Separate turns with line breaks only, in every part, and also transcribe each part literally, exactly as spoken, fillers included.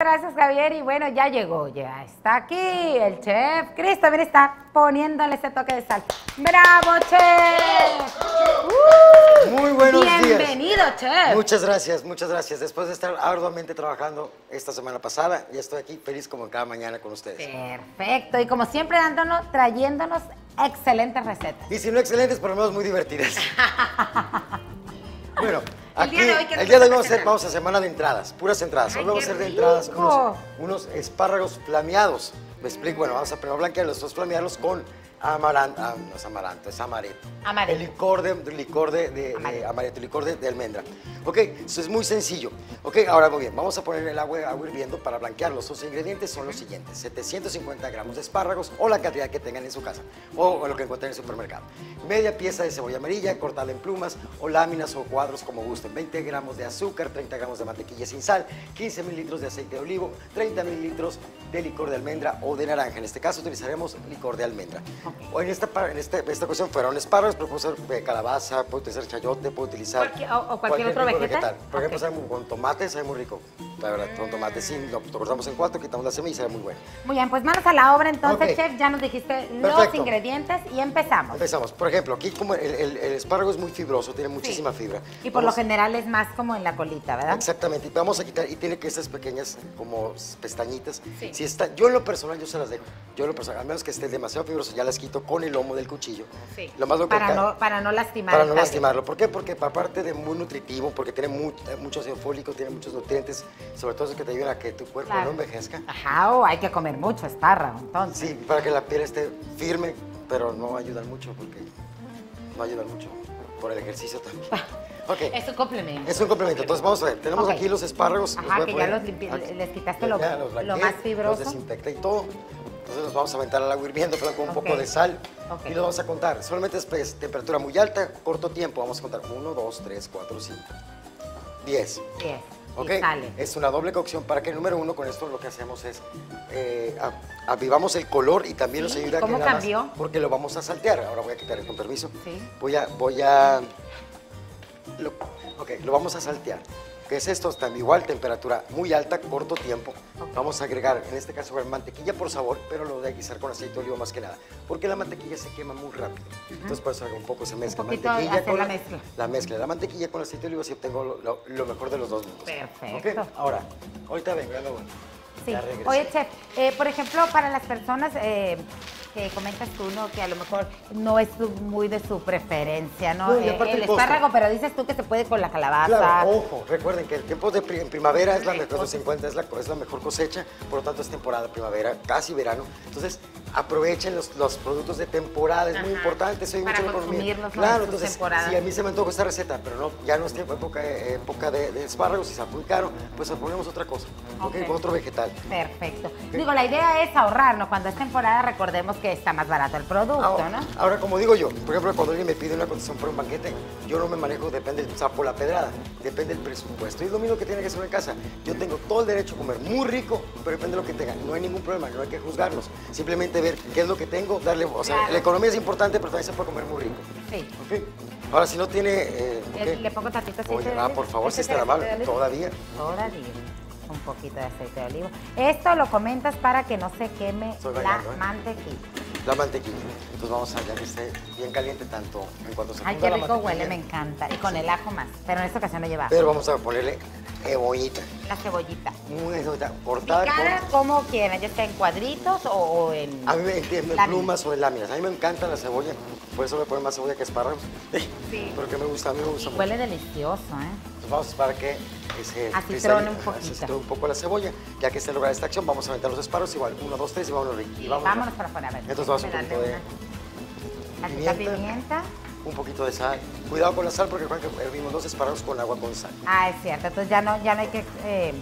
Gracias, Javier. Y bueno, ya llegó, ya está aquí el chef Cris. También está poniéndole ese toque de sal. ¡Bravo, chef! Uh,
Muy buenos
bienvenido,
días.
Bienvenido, chef.
Muchas gracias, muchas gracias. Después de estar arduamente trabajando esta semana pasada, ya estoy aquí feliz como cada mañana con ustedes.
Perfecto. Y como siempre, dándonos, trayéndonos excelentes recetas.
Y si no excelentes, por lo menos muy divertidas. Bueno,
El
aquí,
día de hoy, ¿qué
el
nos
día de hoy
vas a
vamos a hacer,
cenar?
vamos a semana de entradas, puras entradas.
Ay,
Hoy vamos a
qué
hacer de entradas
rico.
unos, unos espárragos flameados. Me explico, bueno, vamos a primero blanquearlos, después flamearlos con amaranto, ah, no es amaranto, es amaretto.
Amaretto.
El licor de, de licor de, de, de
Amaretto.
amaretto, licor de, de almendra. Ok, eso es muy sencillo. Ok, ahora muy bien, vamos a poner el agua, agua hirviendo para blanquearlos. Los ingredientes son los siguientes: setecientos cincuenta gramos de espárragos o la cantidad que tengan en su casa o, o lo que encuentren en el supermercado. Media pieza de cebolla amarilla, cortada en plumas o láminas o cuadros como gusten. veinte gramos de azúcar, treinta gramos de mantequilla sin sal, quince mililitros de aceite de olivo, treinta mililitros de licor de almendra o de naranja. En este caso utilizaremos licor de almendra. O en esta, en este, esta ocasión fueron espárragos, pero puede ser de calabaza, puede utilizar chayote, puede utilizar
Cualquier- o- o cualquier otro
tipo de
vegetal.
Por ejemplo,
Ok.
sabe muy- con tomate sabe muy rico. La verdad, con tomate sí, lo, lo cortamos en cuatro, quitamos la semilla y sabe muy bueno.
Muy bien, pues manos a la obra entonces,
Ok.
chef. Ya nos dijiste los
Perfecto.
ingredientes y empezamos.
Empezamos. Por ejemplo, aquí como el, el- el espárrago es muy fibroso, tiene muchísima fibra.
Y por
Vamos-
lo general es más como en la colita, ¿verdad?
Exactamente, y vamos a quitar, y tiene que estas pequeñas como pestañitas.
Sí.
Si está, yo en lo personal yo se las dejo, yo en lo personal, a menos que esté demasiado fibroso, ya las quito con el lomo del cuchillo.
Sí.
Lo más lo que
Para
ca-
no, para no lastimar
para
el
no
tallo.
lastimarlo. ¿Por qué? Porque aparte de muy nutritivo, porque tiene mu- eh, mucho ácido fólico, tiene muchos nutrientes, sobre todo es que te ayudan a que tu cuerpo
Claro.
no envejezca.
Ajá, o hay que comer mucho espárrago, entonces.
Sí, para que la piel esté firme, pero no ayudan mucho porque no ayudan mucho por el ejercicio también. Ok.
Es un complemento.
Es un complemento. Entonces vamos a ver, tenemos
Ok.
aquí los espárragos.
Ajá,
voy a
que ya
poner
los limpi-
aquí.
les quitaste
Ya,
lo-
ya los
lo
blanqueé,
más fibroso.
Los desinfecté y todo. Entonces los vamos a aventar al agua hirviendo pero con un
Ok.
poco de sal.
Ok.
Y los vamos a contar. Solamente es pues, temperatura muy alta, corto tiempo. Vamos a contar uno, dos, tres, cuatro, cinco, diez.
Bien.
¿Ok?
Y sale.
Es una doble cocción para que, número uno, con esto lo que hacemos es eh, a- avivamos el color y también
Sí,
nos ayuda a que
¿cómo
nada más-
cambió?
porque lo vamos a saltear. Ahora voy a quitarle con permiso.
Sí.
Voy a, voy a, lo, ok, lo vamos a saltear. ¿Qué es esto? Está igual, temperatura muy alta, corto tiempo. Vamos a agregar, en este caso, mantequilla por sabor, pero lo de guisar con aceite de oliva más que nada, porque la mantequilla se quema muy rápido. Entonces, por eso un poco se mezcla.
Un poquito
mantequilla
hacer
con
la mezcla.
La mezcla de la mantequilla con el aceite de oliva, así obtengo lo, lo- lo mejor de los dos mundos.
Perfecto.
¿Ok? Ahora, ahorita vengo, ya me voy.
Sí.
Ya regresé.
Oye, chef, eh, por ejemplo, para las personas eh, que comentas tú, ¿no? Que a lo mejor no es su- muy de su preferencia, ¿no?
No, y
Eh,
aparte
el
el costo.
espárrago, pero dices tú que se puede con la calabaza.
Claro, ojo, recuerden que el tiempo de pri- en primavera es la mejor,
Correcto.
los cincuenta es la, es la mejor cosecha, por lo tanto es temporada primavera, casi verano. Entonces, aprovechen los, los productos de temporada, es muy
Ajá.
importante, soy
Para
mucho de economía.
consumirlos, ¿no?
Claro,
en sus
entonces,
temporadas.
si a mí se me antoja esta receta, pero no, ya no es tiempo, época, eh, época de, de espárragos y está muy caro, pues ponemos otra cosa, ¿ok?
Ok.
Otro vegetal.
Perfecto. Digo, la idea es ahorrar, ¿no? Cuando es temporada, recordemos que está más barato el producto,
Ahora,
¿no?
ahora, como digo yo, por ejemplo, cuando alguien me pide una cotización por un banquete, yo no me manejo, depende del sapo o la pedrada, depende del presupuesto. Y es lo mismo que tiene que hacer en casa. Yo tengo todo el derecho a comer muy rico, pero depende de lo que tenga. No hay ningún problema, no hay que juzgarlos. Simplemente ver qué es lo que tengo, darle. O sea,
Claro.
la economía es importante, pero también se puede comer muy rico.
Sí.
¿Ok? Ahora, si no tiene. Eh, ok.
Eh, ¿Le pongo tantito aceite
Oye,
de
ah,
oliva?
por favor,
¿Este
si está
es
la
aceite de
mano,
oliva?
todavía.
Todavía. Un poquito de aceite de oliva. Esto lo comentas para que no se queme
Estoy
la
bailando, ¿eh?
mantequilla.
La mantequilla. Entonces vamos a ya que esté bien caliente tanto en cuanto se
Ay,
funda
qué
la
rico
mantequilla.
huele, me encanta. Y con el ajo más. Pero en esta ocasión no lleva ajo.
Pero vamos a ponerle cebollita.
La cebollita.
Muy cebollita, cortada con.
Picada como quieran, ya sea en cuadritos o, o en...
A mí me entienden
láminas.
plumas o en láminas. A mí me encanta la cebolla, por eso me ponen más cebolla que espárragos.
Sí.
Porque me gusta, a mí me gusta
Y
mucho.
huele delicioso, ¿eh?
Entonces vamos para que se
Acitrone un
cristalice-
poquito.
acitrone un poco la cebolla. Ya que esté lograda esta acción, vamos a aventar los espárragos igual. Uno, dos, tres y vámonos. Y
Y
vámonos.
vámonos para afuera, a ver.
Entonces vamos a un
déjame
poquito de
darle una tantita
pimienta.
pimienta.
un poquito de sal. Cuidado con la sal porque recuerden que hervimos los espárragos con agua con sal.
Ah, es cierto. Entonces ya no, ya no hay que eh,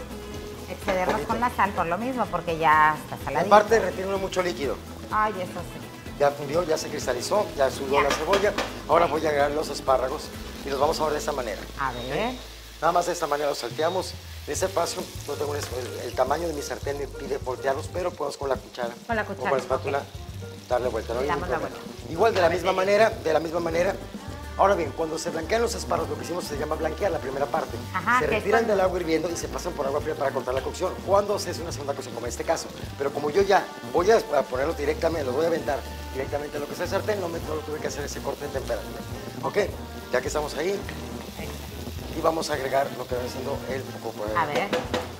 excedernos
poquito.
con la sal por lo mismo, porque ya está saladito.
Aparte, retiene mucho líquido.
Ay, eso sí.
Ya fundió, ya se cristalizó, ya sudó
Ya.
la cebolla. Ahora voy a agregar los espárragos y los vamos a ver de esta manera.
A ver.
Nada más de esta manera los salteamos. En ese paso, yo tengo un es- el, el tamaño de mi sartén me pide voltearlos, pero podemos con la cuchara
Con la
o
cuchara,
con la espátula
ok.
darle vuelta. No hay
Le
ningún
damos la
problema.
vuelta.
Igual de
A
la
ver,
misma
sí.
manera, de la misma manera, Ahora bien, cuando se blanquean los espárragos, lo que hicimos se llama blanquear la primera parte.
Ajá,
se
que es
retiran
cuando-
del agua hirviendo y se pasan por agua fría para cortar la cocción. Cuando se hace una segunda cocción, como en este caso. Pero como yo ya voy a a ponerlos directamente, los voy a aventar directamente en lo que es el sartén, no, me, no lo tuve que hacer ese corte de temperatura. Ok, ya que estamos ahí, y vamos a agregar lo que viene siendo el poco
A ver.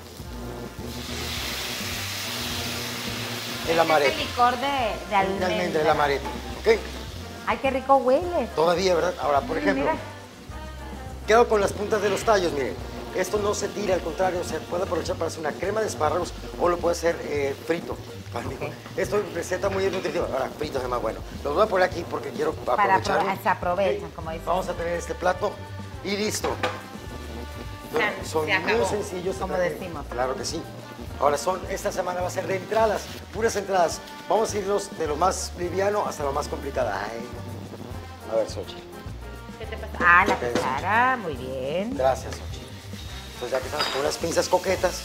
el amaretto.
Este licor de, de
De
almendra.
almendra, el amaretto. Ok,
Ay, qué rico huele.
todavía, ¿verdad? Ahora, por
Mm,
ejemplo,
mira.
quedo con las puntas de los tallos, miren. Esto no se tira, al contrario, se puede aprovechar para hacer una crema de espárragos o lo puede hacer eh, frito.
Ok.
Esto es receta muy nutritiva. Ahora, frito es más bueno. Los voy a poner aquí porque quiero
Para
aprovechar.
apro- se aprovechan, como dicen.
Vamos a tener este plato y listo.
Ya,
Son
se
muy
acabó,
sencillos.
como
también.
decimos.
Claro que sí. Ahora son, esta semana va a ser de entradas, puras entradas. Vamos a irnos de lo más liviano hasta lo más complicado. Ay. A ver, Xochitl.
¿Qué te pasa? Ah, la
Ok.
cuchara, muy bien.
Gracias, Xochitl. Entonces ya que estamos con unas pinzas coquetas.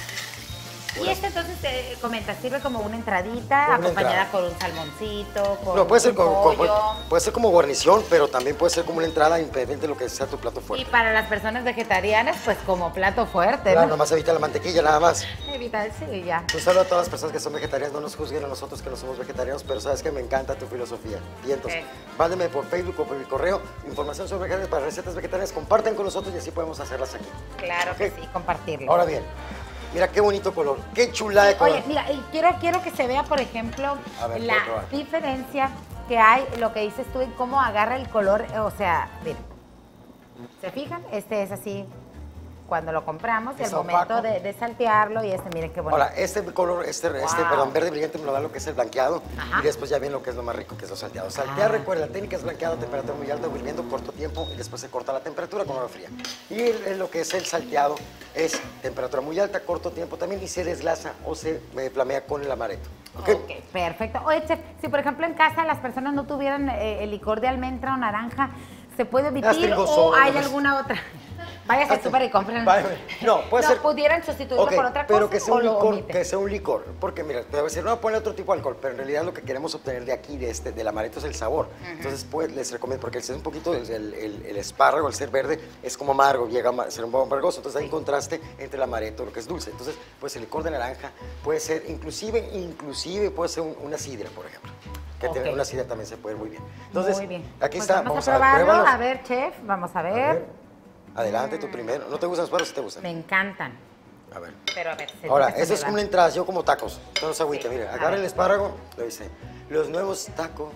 Y este entonces, eh, comenta, sirve como una entradita,
Como una
acompañada
entrada.
con un salmoncito, con
No, puede ser
un
como, como-
pollo.
puede ser como guarnición, pero también puede ser como una entrada independiente de lo que sea tu plato
Y
fuerte.
para las personas vegetarianas, pues como plato fuerte,
Claro,
¿no?
nomás evita la mantequilla, nada más.
Evita, sí, ya.
Un saludo a todas las personas que son vegetarianas, no nos juzguen a nosotros que no somos vegetarianos, pero sabes que me encanta tu filosofía. Y entonces,
Sí.
mándeme por Facebook o por mi correo información sobre vegetarianos para recetas vegetarianas, compartan con nosotros y así podemos hacerlas aquí.
Claro que
Ok.
sí, compartirlo.
Ahora bien, mira qué bonito color, qué chulada de color.
Oye, mira, y quiero, quiero que se vea, por ejemplo,
A ver,
la
voy a probar.
diferencia que hay, lo que dices tú, en cómo agarra el color, o sea, miren, ¿se fijan? Este es así cuando lo compramos,
Es
el momento
opaco.
de, de saltearlo y este, miren qué bonito.
Ahora, este color, este, este
Wow.
perdón, verde brillante me lo da lo que es el blanqueado
Ajá.
y después ya viene lo que es lo más rico, que es lo salteado. Saltear,
Ah.
recuerda, la técnica es blanqueado, temperatura muy alta, hirviendo corto tiempo y después se corta la temperatura con agua fría. Y el- el- lo que es el salteado es temperatura muy alta, corto tiempo también y se desglasa o se eh, flamea con el amaretto. ¿Ok?
Ok, perfecto. Oye, chef, si por ejemplo en casa las personas no tuvieran eh, el licor de almendra o naranja, ¿se puede omitir
Haz
o
solo,
hay
¿no?
alguna otra? Váyase al súper y compren.
Vaya, no, puede ser-
pudieran sustituirlo
Ok,
por otra
pero
cosa
que sea
o
un
lo
licor,
omiten?
que sea un licor, porque mira, te voy a decir, no, ponle otro tipo de alcohol, pero en realidad lo que queremos obtener de aquí, de este, del amaretto es el sabor. Entonces, pues, les recomiendo, porque el ser un poquito, el, el- el espárrago, el ser verde, es como amargo, llega a ser un poco amargoso, entonces hay un contraste entre el amaretto, lo que es dulce. Entonces, pues el licor de naranja puede ser, inclusive, inclusive puede ser un- una sidra, por ejemplo. Que
Ok.
tener una sidra también se puede muy bien. Entonces,
Muy bien.
aquí
Pues
está,
vamos,
vamos
a
a ver,
probarlo.
pruébalos.
A ver, chef, vamos a
A
ver.
ver. Adelante, tú primero. ¿No te gustan los espárragos? ¿Sí te gustan?
Me encantan.
A ver.
Pero a ver, se
Ahora,
que se
eso
me
es
va.
como una entrada, yo como tacos. Todos agüita,
Sí,
mira,
a
agarra
ver.
el espárrago, lo dice. Los nuevos tacos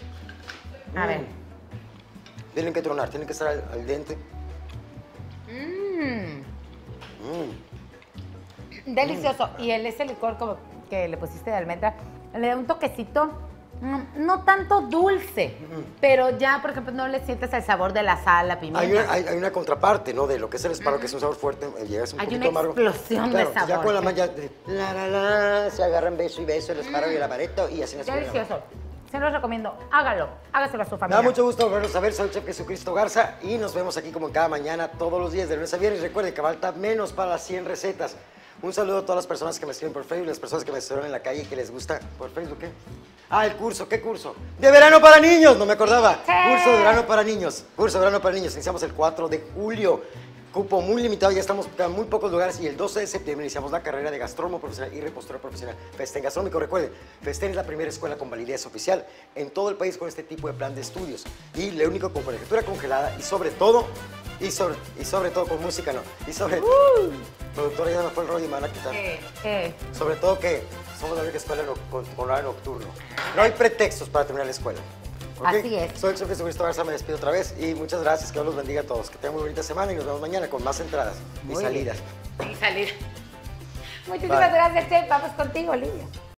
A ver.
tienen que tronar, tienen que estar al, al dente.
Mmm,
Mm.
delicioso. Y el ese licor como que le pusiste de almendra, le da un toquecito, mm, no tanto dulce, pero ya, por ejemplo, no le sientes el sabor de la sal, la pimienta.
Hay una, hay, hay una contraparte, ¿no? De lo que es el espárrago, que es un sabor fuerte, eh, llega a ser un
Hay
poquito
una
amargo.
explosión de
Claro, Ya
sabor,
con la
sí.
malla, de la, la, la, se agarran beso y beso el espárrago y el amaretto y así nos
Delicioso. Se los recomiendo. Hágalo. Hágaselo a su
Me
familia.
da mucho gusto volverlos a ver, soy el Chef Jesucristo Garza y nos vemos aquí como cada mañana, todos los días, de lunes a viernes. Recuerden que falta menos para las cien recetas. Un saludo a todas las personas que me escriben por Facebook, las personas que me escriben en la calle y que les gusta por Facebook, ¿qué? Ah, el curso, ¿qué curso? ¡De verano para niños! No me acordaba.
Sí.
Curso de verano para niños. Curso de verano para niños. Iniciamos el cuatro de julio. Cupo muy limitado, ya estamos en muy pocos lugares y el doce de septiembre iniciamos la carrera de gastrónomo profesional y repostura profesional. Festén Gastronómico, recuerden, Festén es la primera escuela con validez oficial en todo el país con este tipo de plan de estudios y lo único con colegiatura congelada y sobre todo, y sobre, y sobre todo con música, no, y sobre todo, productora ya me fue el rollo y me van a quitar.
Eh, eh.
Sobre todo que somos la única escuela no- con, con horario nocturno. No hay pretextos para terminar la escuela. ¿Ok?
Así es.
Soy el Chef Jesucristo Garza, me despido otra vez y muchas gracias, que Dios los bendiga a todos. Que tengan muy bonita semana y nos vemos mañana con más entradas y
Muy bien.
salidas.
Y salir. Muchísimas
Bye.
gracias, chef. Vamos contigo, Olivia.